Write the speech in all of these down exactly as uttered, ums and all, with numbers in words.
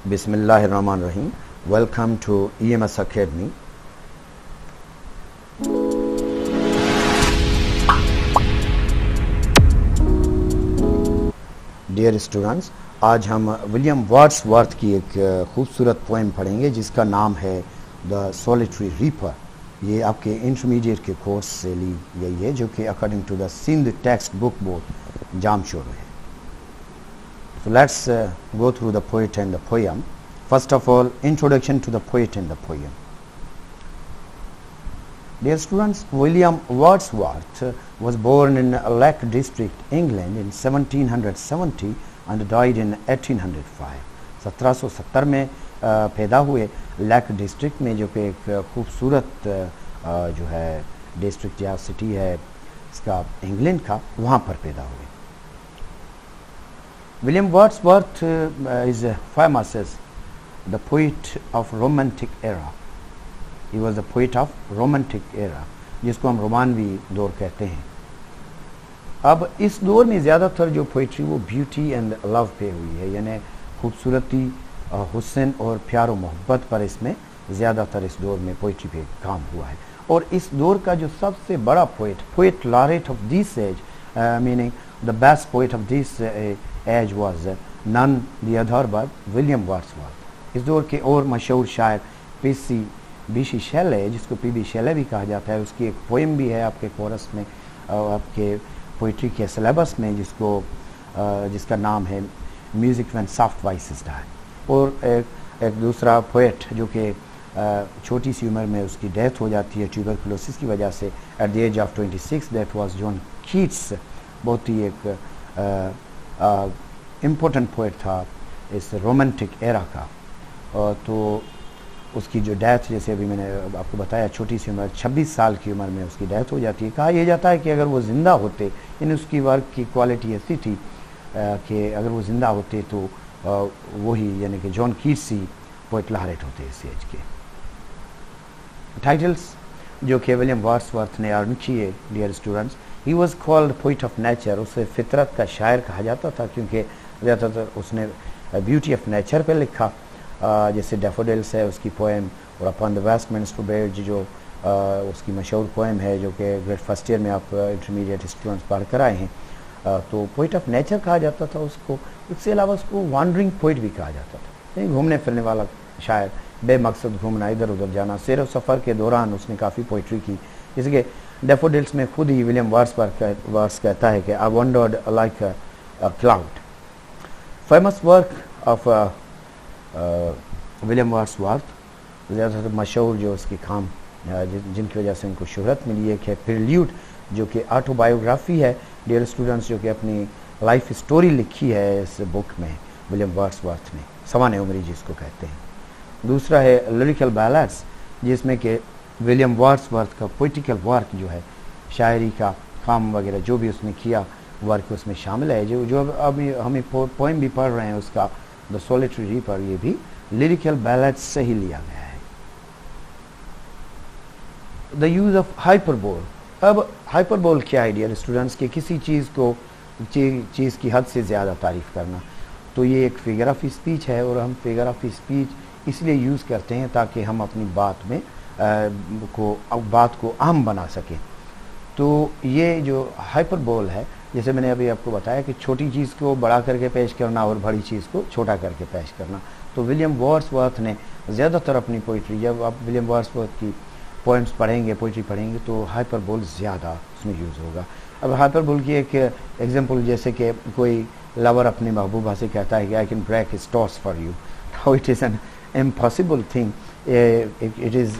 Bismillahirrahmanirrahim. Welcome to E M S Academy. Dear students, आज हम William Wordsworth की एक खूबसूरत पोएम पढ़ेंगे जिसका नाम है द सॉलिटरी रीपर। ये आपके इंटरमीडिएट के कोर्स से ली गई है जो कि according to the Sindh text book board Jamshoro है। So let's uh, go through the poet and the poem. First of all, introduction to the poet and the poem. Dear students, William Wordsworth uh, was born in Lake District, England in seventeen seventy and died in eighteen oh five. सत्रह सौ सत्तर में uh, पैदा हुए lake district में, जो कि एक खूबसूरत uh, जो है डिस्ट्रिक्ट या सिटी है इसका इंग्लैंड का, वहाँ पर पैदा हुए। William Wordsworth uh, is uh, famous as the poet of romantic era. He was the poet of romantic era, जिसको हम रोमानवी दौर कहते हैं। अब इस दौर में ज़्यादातर जो पोइट्री वो ब्यूटी एंड लव पे हुई है, यानी खूबसूरती, हुस्न और प्यार और मोहब्बत पर इसमें ज़्यादातर इस दौर में पोइट्री पे काम हुआ है। और इस दौर का जो सबसे बड़ा poet poet laureate of this age, meaning the best poet of this age was none the other but William Wordsworth. इस दौर के और मशहूर शायर पी सी बी सी शेले, जिसको पी बी शेले भी कहा जाता है, उसकी एक पोएम भी है आपके कोरस में, आपके पोइट्री के सिलेबस में, जिसको जिसका नाम है music when soft voices die. और एक एक दूसरा पोएट जो कि छोटी सी उम्र में उसकी डेथ हो जाती है ट्यूबरकुलोसिस की वजह से at the age of twenty six, that was John Keats. बहुत ही एक इम्पोर्टेंट पोएट था इस रोमांटिक एरा का। uh, तो उसकी जो डेथ, जैसे अभी मैंने आपको बताया, छोटी सी उम्र छब्बीस साल की उम्र में उसकी डेथ हो जाती है। कहा यह जाता है कि अगर वो ज़िंदा होते, इन उसकी वर्क की क्वालिटी ऐसी थी कि अगर वो ज़िंदा होते तो वही, यानी कि जॉन कीट्स ही पोएट लॉरेट होते इस एज के। टाइटल्स जो कि विलियम वर्ड्सवर्थ ने अर्न किए, dear students, he was called poet of nature. उसे फितरत का शायर कहा जाता था क्योंकि ज़्यादातर उसने ब्यूटी ऑफ नेचर पे लिखा, जैसे डेफोडिल्स है उसकी पोएम, और अपॉन द वेस्टमिंस्टर ब्रिज जो आ, उसकी मशहूर पोएम है जो कि ग्रेड फर्स्ट ईयर में आप इंटरमीडिएट स्टूडेंट्स पढ़ कर आए हैं। आ, तो पोइट ऑफ नेचर कहा जाता था उसको। इसके अलावा उसको वॉन्डरिंग पोइट भी कहा जाता था, घूमने फिरने वाला शायर, बेमकसद घूमना, इधर उधर जाना। सैर व सफ़र के दौरान उसने काफ़ी पोइट्री की, जैसे कि डेफोडिल्स में खुद ही विलियम वर्ड्सवर्थ वर्ड्स कहता है कि I wandered like a cloud. Famous work of William Wordsworth, ज़्यादातर मशहूर जो उसकी काम जिनकी वजह से उनको शोहरत मिली है, कि प्रिल्यूड जो कि ऑटोबायोग्राफी है, डियर स्टूडेंट्स, जो कि अपनी लाइफ स्टोरी लिखी है इस बुक में विलियम वर्ड्सवर्थ ने, सवाने उमरी जिसको कहते हैं। दूसरा है लिरिकल बैलेड्स, जिसमें कि विलियम वर्ड्सवर्थ का पोइटिकल वर्क जो है, शायरी का काम वगैरह जो भी उसने किया वर्क उसमें शामिल है। जो जो अभी हमें पोएम भी पढ़ रहे हैं उसका द सॉलिटरी रीपर, ये भी लिरिकल बैलेड्स से ही लिया गया है। The use of hyperbole. अब हाइपरबोल क्या है डियर स्टूडेंट्स, कि किसी चीज़ को ची, चीज़ की हद से ज़्यादा तारीफ़ करना। तो ये एक फिगर ऑफ स्पीच है, और हम फिगर ऑफ स्पीच इसलिए यूज़ करते हैं ताकि हम अपनी बात में आ, को बात को अहम बना सकें। तो ये जो हाइपरबोल है, जैसे मैंने अभी आपको बताया कि छोटी चीज़ को बड़ा करके पेश करना और बड़ी चीज़ को छोटा करके पेश करना। तो विलियम वर्ड्सवर्थ ने ज़्यादातर अपनी पोइट्री, जब आप विलियम वर्ड्सवर्थ की पोएम्स पढ़ेंगे, पोइट्री पढ़ेंगे, तो हाइपरबोल ज़्यादा उसमें यूज़ होगा। अब हाइपरबोल की एक एग्जांपल, जैसे कि कोई लवर अपनी महबूबा से कहता है कि I can break his torch for you, how it is an impossible thing, it is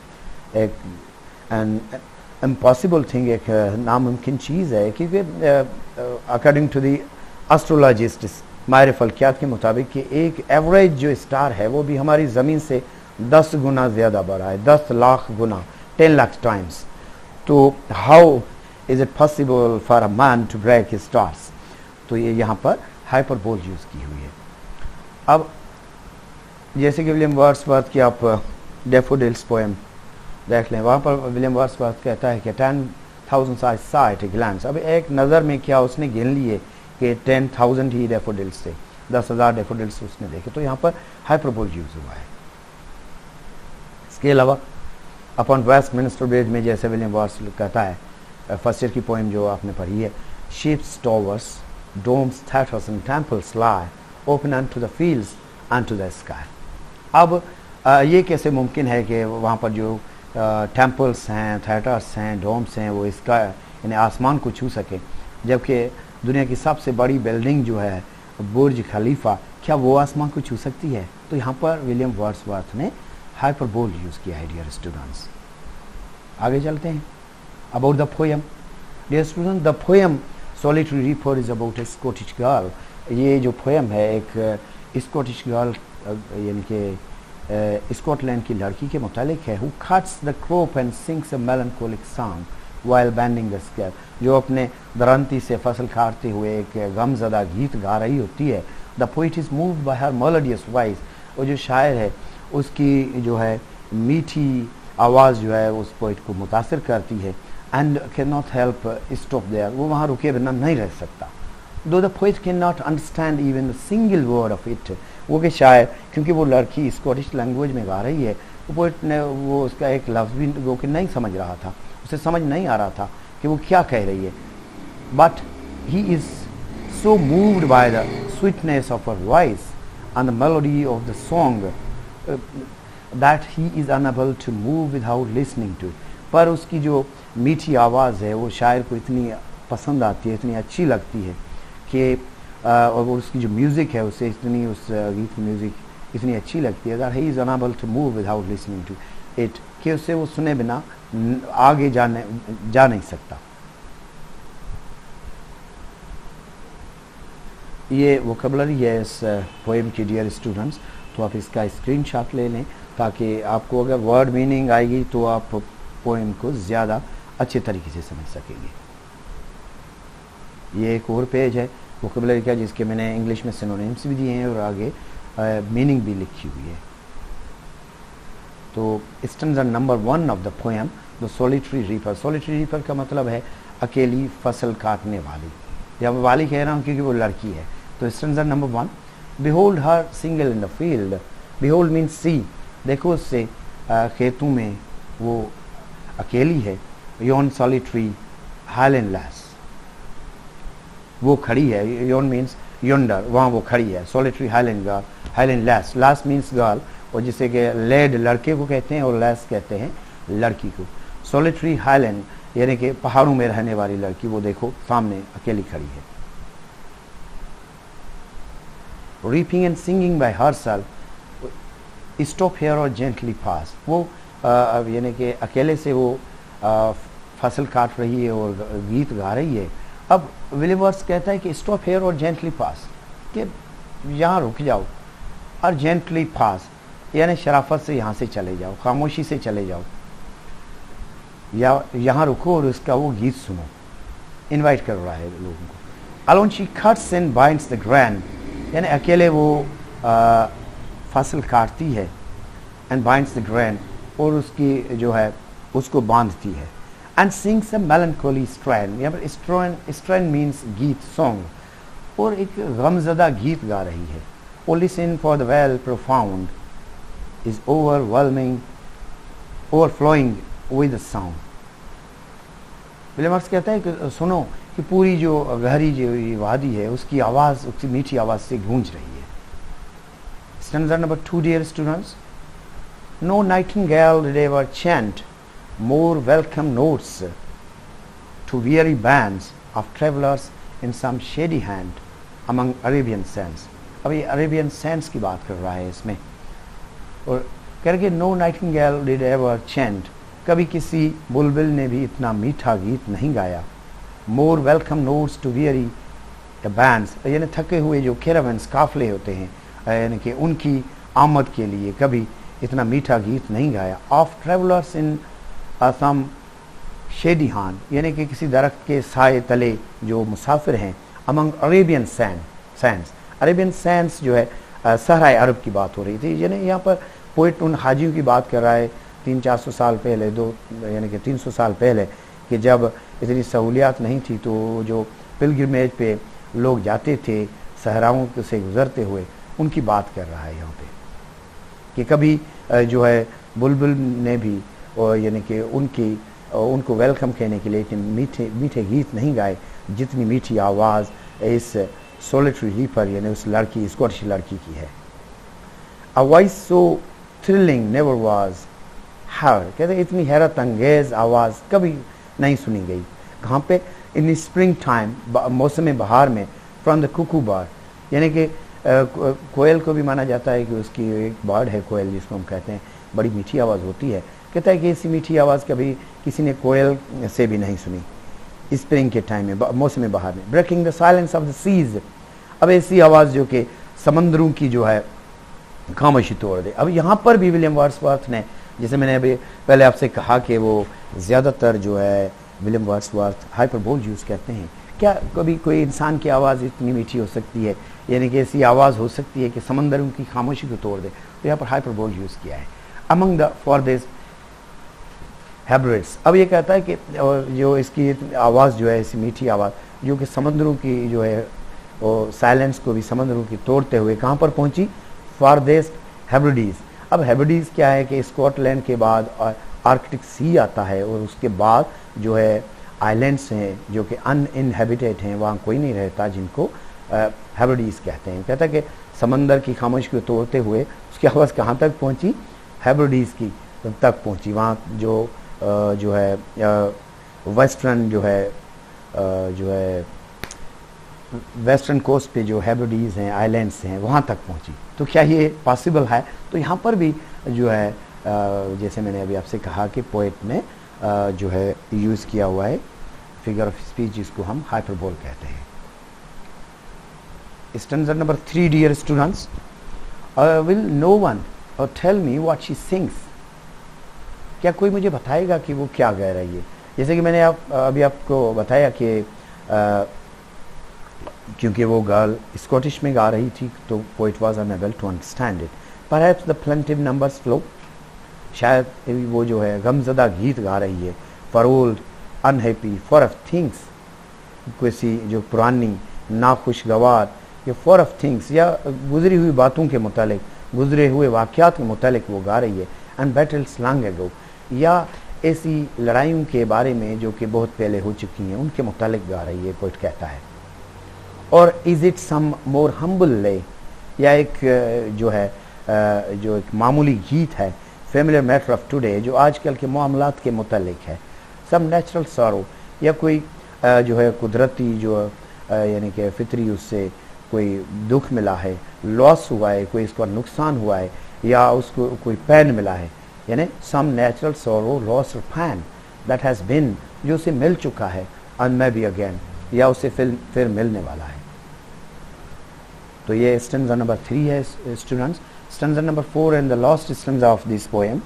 an impossible thing, एक नामुमकिन चीज़ है, क्योंकि अकॉर्डिंग टू दी एस्ट्रोलॉजिस्ट, माहिर फल्कियात के मुताबिक कि एक एवरेज जो स्टार है वो भी हमारी ज़मीन से दस गुना ज़्यादा बड़ा है, दस लाख गुना, टेन लाख टाइम्स। तो how is it possible for a man to break his stars. तो ये यहाँ पर हाइपरबोल यूज़ की हुई है। अब जैसे कि विलियम वर्ड्सवर्थ की आप डेफोडिल्स पोएम देख लें, वहाँ पर विलियम वर्ड्सवर्थ कहता है कि ten thousand I sight glance. अब एक नज़र में क्या उसने गिन लिए कि टेन थाउजेंड ही डेफोडिल्स थे। दस हज़ार डेफोडिल्स उसने देखे। तो यहाँ पर हाइपरबोल यूज हुआ है। इसके अलावा अपॉन वेस्टमिंस्टर ब्रिज में जैसे विलियम वर्ड्स कहता है, फर्स्ट ईयर की पोएम जो आपने पढ़ी है, ships, towers, domes, theatres and temples lie open unto the fields and to the sky. अब आ, ये कैसे मुमकिन है कि वहाँ पर जो टेम्पल्स हैं, थिएटर्स हैं, डोम्स हैं, वो इसका यानी आसमान को छू सके, जबकि दुनिया की सबसे बड़ी बिल्डिंग जो है बुर्ज खलीफा, क्या वो आसमान को छू सकती है? तो यहाँ पर विलियम वर्ड्सवर्थ ने हाइपरबोल यूज़ किया है डियर स्टूडेंट्स। आगे चलते हैं। About the poem dear student, the poem solitary reaper is about a Scottish girl. ये जो पोएम है एक स्कॉटिश गर्ल यानी कि स्कॉटलैंड की लड़की के मुतालिक है। Who cuts the crop and sings a melancholic song while bending the sickle, जो अपने दरंती से फसल काटते हुए एक गमज़दा गीत गा रही होती है। The poet is moved by her melodious voice, और जो शायर है उसकी जो है मीठी आवाज़ जो है उस पोइट को मुतासर करती है। And can not help stop there, वो वहाँ रुके बिना नहीं रह सकता। Though the poet can not understand even the single word of it, वो के शायर, क्योंकि वो लड़की स्कॉटिश लैंग्वेज में गा रही है, वो पोइट ने वो उसका एक लफ्ज़ भी वो कि नहीं समझ रहा था, उसे समझ नहीं आ रहा था कि वो क्या कह रही है। But he is so moved by the sweetness of her voice and the melody of the song that he is unable to move without listening to. पर उसकी जो मीठी आवाज़ है वो शायर को इतनी पसंद आती है, इतनी अच्छी लगती है कि और उसकी जो म्यूज़िक है उसे इतनी उस गीत की म्यूज़िक इतनी अच्छी लगती है that he is unable to move without listening to it, कि उससे वो सुने बिना आगे जाने जा नहीं सकता। ये वोकैबुलरी है इस पोएम की डियर स्टूडेंट्स, तो आप इसका स्क्रीनशॉट ले लें ताकि आपको अगर वर्ड मीनिंग आएगी तो आप पोएम को ज़्यादा अच्छे तरीके से समझ सकेंगे। ये एक और पेज है वोकैबुलरी का जिसके मैंने इंग्लिश में सिनोनिम्स भी दिए हैं और आगे मीनिंग भी लिखी हुई है। तो stanza number one of the poem the solitary reaper. Solitary reaper का मतलब है अकेली फसल काटने वाली, या मैं वाली कह रहा हूँ क्योंकि वो लड़की है। तो stanza number one, behold her single in the field. Behold means see, देखो उससे खेतों में वो अकेली है। योन सॉलिटरी हाइलैंड लैस, वो खड़ी है। योन मीन्स योंडर, वहाँ वो खड़ी है। Solitary highland girl, highland lass, lass means girl, और जिसे कि लेड लड़के को कहते हैं और लैस कहते हैं लड़की को। सॉलिटरी हाइलैंड यानी कि पहाड़ों में रहने वाली लड़की, वो देखो सामने अकेली खड़ी है। Reaping and singing by herself, stop here or gently pass, वो यानी कि अकेले से वो आ, फसल काट रही है और गीत गा रही है। अब विलियम वर्ड्स कहता है कि stop here or gently pass, कि यहाँ रुक जाओ और जेंटली पास यानी शराफत से यहाँ से चले जाओ, खामोशी से चले जाओ, या यहाँ रुको और उसका वो गीत सुनो। इनवाइट कर रहा है लोगों को। Alone she cuts and binds the grain, यानी अकेले वो आ, फसल काटती है। एंड बाइंड्स द ग्रैन, और उसकी जो है उसको बांधती है। And sings a melancholy strain, यहाँ पर स्ट्रैन स्ट्रैन मीन्स गीत, सॉन्ग, और एक गमज़दा गीत गा रही है। O listen for the vale profound is overwhelming overflowing with sound. William Words कहता है कि सुनो कि पूरी जो गहरी जो ये वादी है उसकी आवाज़, उसकी मीठी आवाज़ से गूंज रही है। Stanza number two dear students, no nightingale did ever chant more welcome notes to weary bands of travelers in some shady hand among Arabian sands। अब ये अरेबियन सैंड्स की बात कर रहा है इसमें, और करके no nightingale did ever chant, कभी किसी बुलबुल ने भी इतना मीठा गीत नहीं गाया। More welcome notes to weary bands, यानी थके हुए जो कैरावन्स काफले होते हैं, यानी कि उनकी आमद के लिए कभी इतना मीठा गीत नहीं गाया। Of travellers in some shady haunt, यानी कि किसी दरख्त के साए तले जो मुसाफिर हैं। Among Arabian sand sands, Arabian sands जो है सहराए अरब की बात हो रही थी। यानी यहाँ पर पोइट उन हाजियों की बात कर रहा है तीन चार सौ साल पहले, दो यानी कि तीन सौ साल पहले, कि जब इतनी सहूलियात नहीं थी तो जो पिलग्रिमेज पे लोग जाते थे सहराओं से गुजरते हुए उनकी बात कर रहा है यहाँ पे कि कभी जो है बुलबुल ने भी यानी कि उनकी उनको वेलकम कहने के लिए इतने मीठे मीठे गीत नहीं गाए जितनी मीठी आवाज़ इस सोलिटरी लीपर यानी उस लड़की स्कॉटिश लड़की की है। A voice so thrilling never was heard, कहते इतनी हैरत अंगेज आवाज़ कभी नहीं सुनी गई। कहाँ पे? इन स्प्रिंग टाइम, मौसम बहार में, फ्रॉम द कुकू बर्ड, यानी कि कोयल को भी माना जाता है कि उसकी एक बर्ड है कोयल जिसको हम कहते हैं, बड़ी मीठी आवाज़ होती है। कहता है कि ऐसी मीठी आवाज़ कभी किसी ने कोयल से भी नहीं सुनी स्प्रिंग के टाइम में, मौसम बहार में। Breaking the silence of the seas, अब ऐसी आवाज़ जो कि समंदरों की जो है खामोशी तोड़ दे। अब यहाँ पर भी विलियम वर्ड्सवर्थ ने, जैसे मैंने अभी पहले आपसे कहा कि वो ज़्यादातर जो है विलियम वर्ड्सवर्थ हाइपरबोल यूज़ करते हैं। क्या कभी कोई इंसान की आवाज़ इतनी मीठी हो सकती है, यानी कि ऐसी आवाज़ हो सकती है कि समंदरों की खामोशी को तोड़ दे? तो यहाँ पर हाइपरबोल यूज़ किया है। अमंग द फॉरदेस्ट हेब्रिड्स, अब ये कहता है कि जो इसकी आवाज़ जो है ऐसी मीठी आवाज़ जो कि समंदरों की जो है वो साइलेंस को भी समंदरों की तोड़ते हुए कहाँ पर पहुँची? Farthest Hebrides. अब हेब्रिडीज़ क्या है कि स्कॉटलैंड के बाद आर्कटिक सी आता है और उसके बाद जो है आइलैंड्स हैं जो कि अनइनहेबिटेड हैं, वहाँ कोई नहीं रहता, जिनको हेब्रिडीज़ कहते हैं। कहता है कि समंदर की खामोशी को तोड़ते हुए उसकी आवाज़ कहाँ तक पहुँची? हेब्रिडीज़ की तक पहुँची। वहाँ जो आ, जो है वेस्टर्न जो है आ, जो है वेस्टर्न कोस्ट पे जो हेब्रिडीज़ हैं, आइलैंड्स हैं, वहाँ तक पहुँची। तो क्या ये पॉसिबल है? तो यहाँ पर भी जो है आ, जैसे मैंने अभी आपसे कहा कि पोएट ने आ, जो है यूज़ किया हुआ है फिगर ऑफ स्पीच, जिसको हम हाइपरबोल कहते हैं। Stanza number three, dear students, will no one और tell me what she sings, क्या कोई मुझे बताएगा कि वो क्या गा रही है? जैसे कि मैंने आप अभी आपको बताया कि आ, क्योंकि वो गर्ल स्कॉटिश में गा रही थी तो poet was unable to understand it. Perhaps the plaintive numbers flow, शायद वो जो है गमज़दा गीत गा रही है। For old unhappy far off things, किसी जो पुरानी नाखुशगवार या फॉर ऑफ थिंग्स या गुजरी हुई बातों के मुतालिक, गुजरे हुए वाक़यात के मुतालिक वो गा रही है। एंड बैटल्स लॉन्ग एगो, या ऐसी लड़ाइयों के बारे में जो कि बहुत पहले हो चुकी हैं उनके मुतालिक गा रही है, पोइट कहता है। Or is it some more humble lay, या एक जो है जो एक मामूली गीत है, फैमिलियर मैटर ऑफ टुडे, जो आजकल के मामलात के मुतालिक है। सम नेचुरल सॉरो, या कोई जो है कुदरती जो यानी कि फितरी उससे कोई दुख मिला है, लॉस हुआ है, कोई इसका नुकसान हुआ है, या उसको कोई पैन मिला है, यानी some natural sorrow loss or pain that has been, जो उसे मिल चुका है, एंड मे बी अगेन, या उसे फिर फिर मिलने वाला है। तो ये स्टैंजा नंबर थ्री है students. Stanza number four and the last stanza of this poem,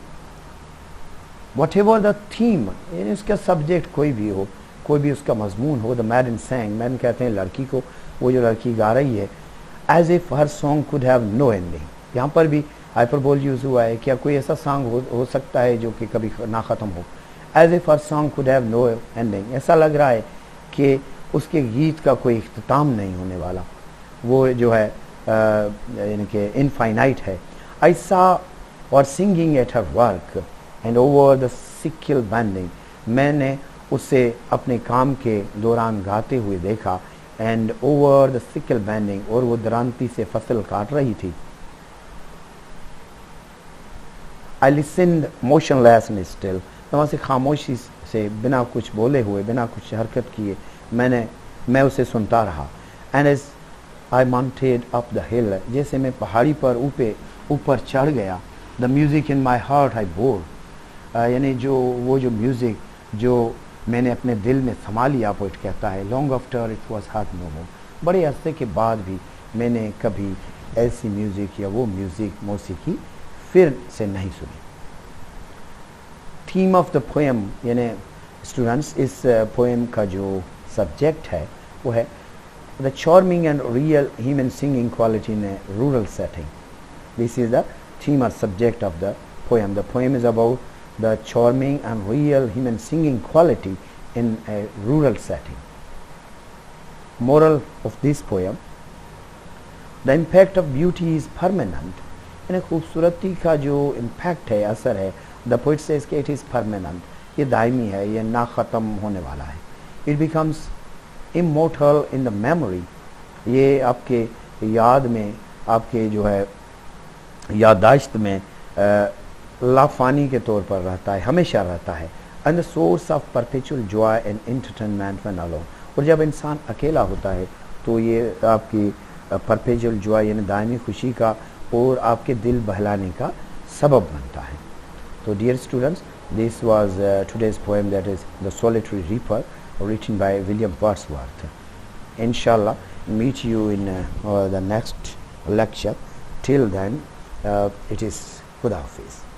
whatever the theme, यानी उसका सब्जेक्ट कोई भी हो, कोई भी उसका मजमून हो। द मैडन सैंग, मैडन कहते हैं लड़की को, वो जो लड़की गा रही है। As if her song could have no ending, यहाँ पर भी हाइपरबोल यूज़ हुआ है। क्या कोई ऐसा सॉन्ग हो, हो सकता है जो कि कभी ना ख़त्म हो? As if her song could have no ending, ऐसा लग रहा है कि उसके गीत का कोई इख्तिताम नहीं होने वाला, वो जो है यानी कि इनफाइनाइट है। I saw her singing at her work and over the sickle bending, मैंने उसे अपने काम के दौरान गाते हुए देखा। And over the sickle bending, और वो दरांती से फसल काट रही थी। I listened motionless and still, तो वहाँ से खामोशी से बिना कुछ बोले हुए, बिना कुछ हरकत किए मैंने मैं उसे सुनता रहा। And as I mounted up the hill, जैसे मैं पहाड़ी पर ऊपर ऊपर चढ़ गया। The music in my heart I bore, यानी जो वो जो म्यूज़िक जो मैंने अपने दिल में थमा लिया, पोइट कहता है। Long after it was heard no more, बड़े अरसे के बाद भी मैंने कभी ऐसी म्यूज़िक या वो म्यूज़िक मौसीकी फिर से नहीं सुनी। थीम ऑफ द पोएम, यानी स्टूडेंट्स इस पोएम का जो सब्जेक्ट है वो है the charming and real human singing quality in a rural setting. This is the theme और subject of the poem. The poem is about the charming and real human singing quality in a rural setting. Moral of this poem, the impact of beauty is permanent, यानी खूबसूरती का जो impact है, असर है, the poet says कि it is permanent, ये दायमी है, ये ना ख़त्म होने वाला है। It becomes immortal in the memory, ये आपके याद में, आपके जो है याददाश्त में लाफानी के तौर पर रहता है, हमेशा रहता है। And the source of perpetual joy and entertainment when alone, और जब इंसान अकेला होता है तो ये आपकी परपेचुअल जॉय यानी दायमी खुशी का और आपके दिल बहलाने का सबब बनता है। तो dear students, this was today's poem, that is the solitary reaper, written by William Wordsworth. Inshallah, meet you in uh, uh, the next lecture. Till then, uh, it is Khuda Hafiz.